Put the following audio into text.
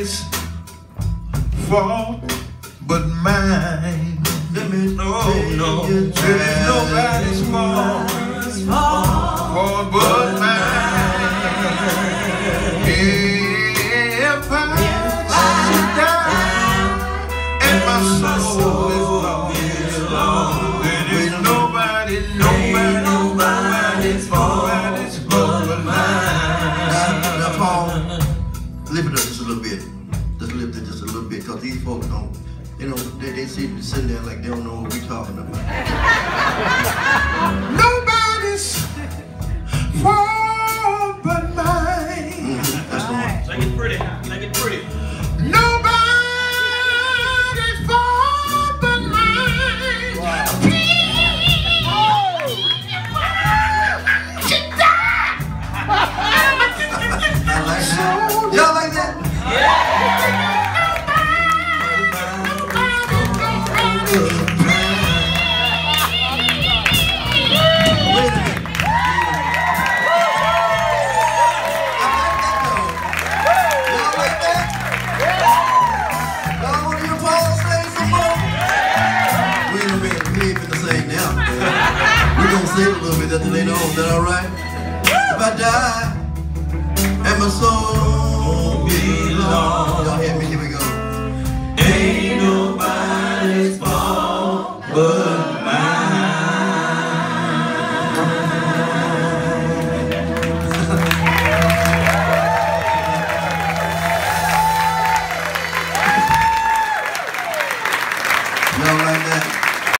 nobody's fault but mine. Let me know, no, it is nobody's fault but mine. If I should die and my soul is lost, then it's nobody's fault but mine. Now, Paul, lift it up just a little bit. Just lift it just a little bit, because these folks don't, they see me sitting there like they don't know what we're talking about. Nobody's fault but mine. That's the one. Make it pretty. Make it pretty. Nobody's fault but mine. I like that. Y'all like that? Say it a little bit after later on. Is that alright? If I die and my soul belongs, y'all hear me? Here we go. Ain't nobody's fault but